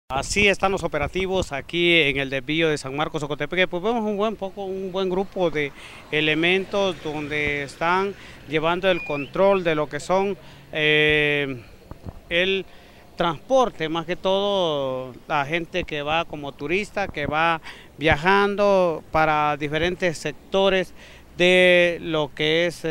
Así están los operativos aquí en el desvío de San Marcos Ocotepeque. Pues vemos un buen grupo de elementos donde están llevando el control de lo que son el transporte, más que todo la gente que va como turista, que va viajando para diferentes sectores de lo que es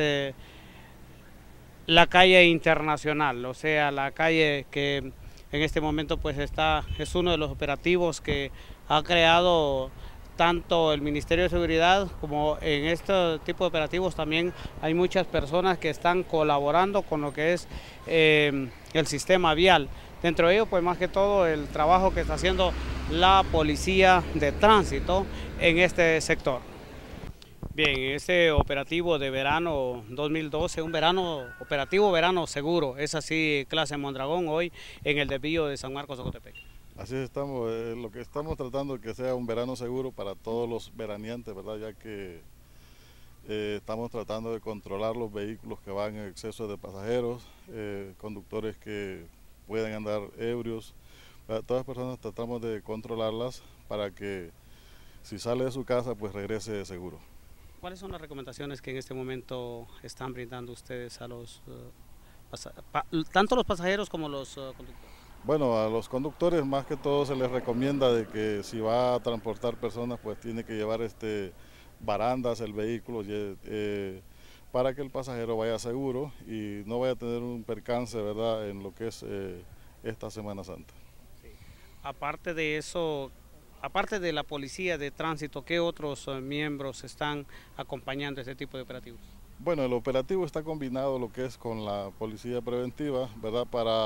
la calle internacional, o sea, la calle que en este momento pues es uno de los operativos que ha creado tanto el Ministerio de Seguridad como en este tipo de operativos también hay muchas personas que están colaborando con lo que es el sistema vial. Dentro de ello, pues más que todo el trabajo que está haciendo la policía de tránsito en este sector. Bien, este operativo de verano 2012, un operativo verano seguro, es así clase Mondragón hoy en el desvío de San Marcos Ocotepeque. Así estamos, lo que estamos tratando es que sea un verano seguro para todos los veraneantes, ¿verdad? Ya que estamos tratando de controlar los vehículos que van en exceso de pasajeros, conductores que pueden andar ebrios. Todas las personas tratamos de controlarlas para que si sale de su casa pues regrese seguro. ¿Cuáles son las recomendaciones que en este momento están brindando ustedes a los tanto los pasajeros como los conductores? Bueno, a los conductores más que todo se les recomienda de que si va a transportar personas pues tiene que llevar barandas el vehículo para que el pasajero vaya seguro y no vaya a tener un percance, ¿verdad?, en lo que es esta Semana Santa. Sí. Aparte de eso, aparte de la policía de tránsito, ¿qué otros miembros están acompañando este tipo de operativos? Bueno, el operativo está combinado lo que es con la policía preventiva, ¿verdad?,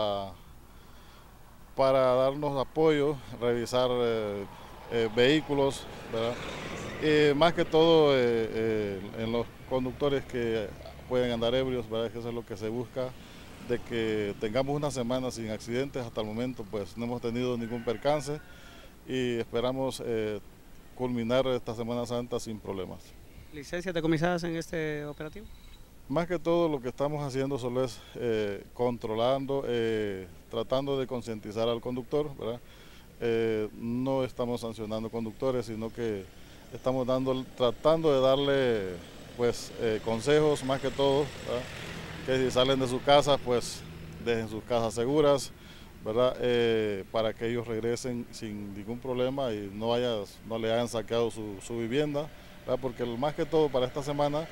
para darnos apoyo, revisar vehículos, ¿verdad? Más que todo en los conductores que pueden andar ebrios, ¿verdad? Que eso es lo que se busca, de que tengamos una semana sin accidentes. Hasta el momento pues no hemos tenido ningún percance y esperamos culminar esta Semana Santa sin problemas. ¿Licencias decomisadas en este operativo? Más que todo lo que estamos haciendo solo es controlando, tratando de concientizar al conductor, ¿verdad? No estamos sancionando conductores, sino que estamos tratando de darle pues consejos más que todo, ¿verdad? Que si salen de sus casas pues dejen sus casas seguras, ¿verdad? Para que ellos regresen sin ningún problema y no le hayan saqueado su vivienda, ¿verdad? Porque más que todo para esta semana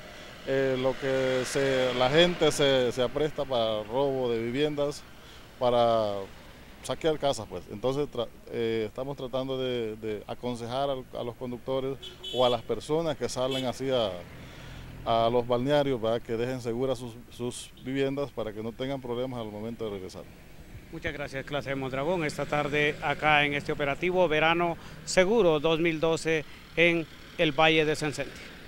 la gente se apresta para robo de viviendas, para saquear casas, pues. Entonces estamos tratando de aconsejar a los conductores o a las personas que salen así a los balnearios, para que dejen seguras sus viviendas para que no tengan problemas al momento de regresar. Muchas gracias, clase de Mondragón. Esta tarde acá en este operativo Verano Seguro 2012 en el Valle de San Vicente.